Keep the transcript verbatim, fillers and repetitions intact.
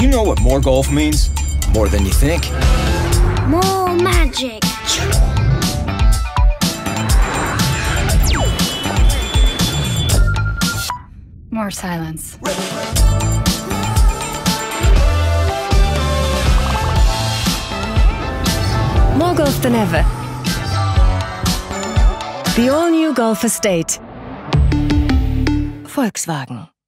you know what more golf means? More than you think. More magic. More silence. More golf than ever. The all-new Golf Estate. Volkswagen.